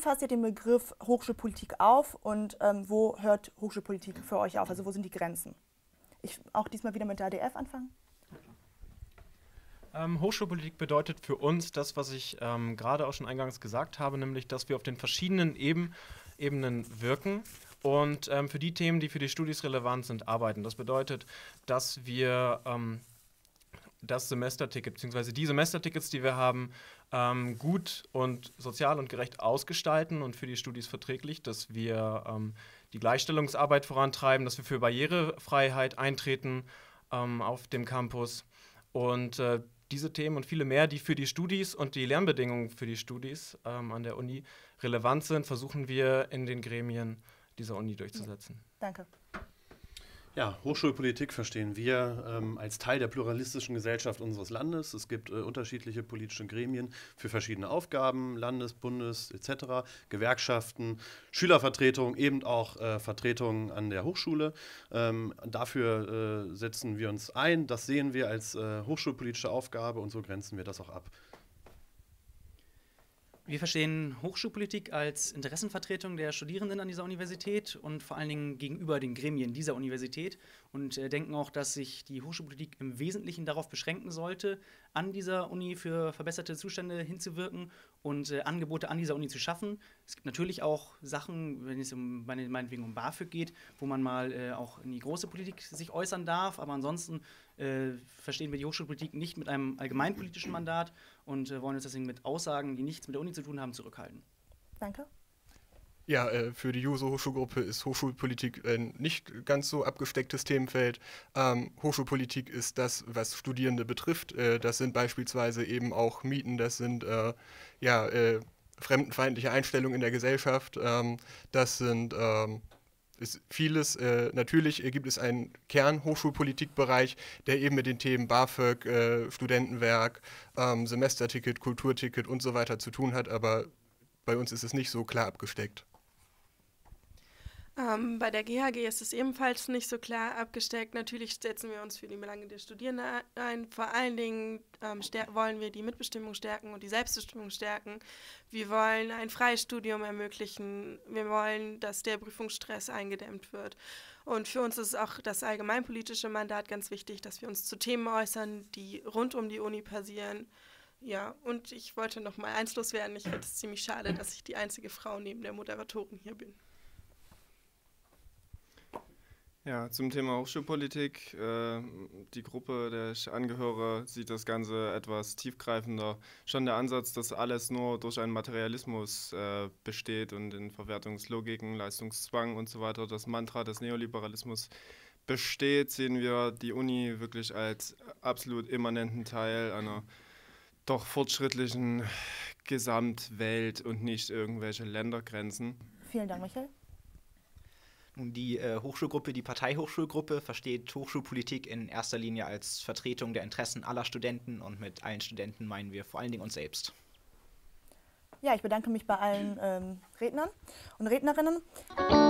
fasst ihr den Begriff Hochschulpolitik auf und wo hört Hochschulpolitik für euch auf? Also wo sind die Grenzen? Ich auch diesmal wieder mit der ADF anfangen. Hochschulpolitik bedeutet für uns das, was ich gerade auch schon eingangs gesagt habe, nämlich, dass wir auf den verschiedenen Ebenen wirken und für die Themen, die für die Studis relevant sind, arbeiten. Das bedeutet, dass wir das Semesterticket bzw. die Semestertickets, die wir haben, gut und sozial und gerecht ausgestalten und für die Studis verträglich, dass wir die Gleichstellungsarbeit vorantreiben, dass wir für Barrierefreiheit eintreten auf dem Campus und diese Themen und viele mehr, die für die Studis und die Lernbedingungen für die Studis an der Uni relevant sind, versuchen wir in den Gremien dieser Uni durchzusetzen. Danke. Ja, Hochschulpolitik verstehen wir als Teil der pluralistischen Gesellschaft unseres Landes. Es gibt unterschiedliche politische Gremien für verschiedene Aufgaben, Landes-, Bundes- etc., Gewerkschaften, Schülervertretungen, eben auch Vertretungen an der Hochschule. Dafür setzen wir uns ein. Das sehen wir als hochschulpolitische Aufgabe und so grenzen wir das auch ab. Wir verstehen Hochschulpolitik als Interessenvertretung der Studierenden an dieser Universität und vor allen Dingen gegenüber den Gremien dieser Universität und denken auch, dass sich die Hochschulpolitik im Wesentlichen darauf beschränken sollte, an dieser Uni für verbesserte Zustände hinzuwirken und Angebote an dieser Uni zu schaffen. Es gibt natürlich auch Sachen, wenn es meinetwegen um BAföG geht, wo man mal auch in die große Politik sich äußern darf, aber ansonsten verstehen wir die Hochschulpolitik nicht mit einem allgemeinpolitischen Mandat und wollen uns deswegen mit Aussagen, die nichts mit der Uni zu tun haben, zurückhalten. Danke. Ja, für die Juso-Hochschulgruppe ist Hochschulpolitik ein nicht ganz so abgestecktes Themenfeld. Hochschulpolitik ist das, was Studierende betrifft. Das sind beispielsweise eben auch Mieten, das sind fremdenfeindliche Einstellungen in der Gesellschaft, das sind ist vieles. Natürlich gibt es einen Kern-Hochschulpolitikbereich, der eben mit den Themen BAföG, Studentenwerk, Semesterticket, Kulturticket und so weiter zu tun hat, aber bei uns ist es nicht so klar abgesteckt. Bei der GHG ist es ebenfalls nicht so klar abgesteckt. Natürlich setzen wir uns für die Belange der Studierenden ein. Vor allen Dingen wollen wir die Mitbestimmung stärken und die Selbstbestimmung stärken. Wir wollen ein freies Studium ermöglichen. Wir wollen, dass der Prüfungsstress eingedämmt wird. Und für uns ist auch das allgemeinpolitische Mandat ganz wichtig, dass wir uns zu Themen äußern, die rund um die Uni passieren. Ja, und ich wollte noch mal eins loswerden. Ich finde es ziemlich schade, dass ich die einzige Frau neben der Moderatorin hier bin. Ja, zum Thema Hochschulpolitik. Die Gruppe, der ich angehöre, sieht das Ganze etwas tiefgreifender. Schon der Ansatz, dass alles nur durch einen Materialismus besteht und in Verwertungslogiken, Leistungszwang und so weiter, das Mantra des Neoliberalismus besteht, sehen wir die Uni wirklich als absolut immanenten Teil einer doch fortschrittlichen Gesamtwelt und nicht irgendwelche Ländergrenzen. Vielen Dank, Michael. Die Hochschulgruppe, die Parteihochschulgruppe, versteht Hochschulpolitik in erster Linie als Vertretung der Interessen aller Studenten und mit allen Studenten meinen wir vor allen Dingen uns selbst. Ja, ich bedanke mich bei allen Rednern und Rednerinnen.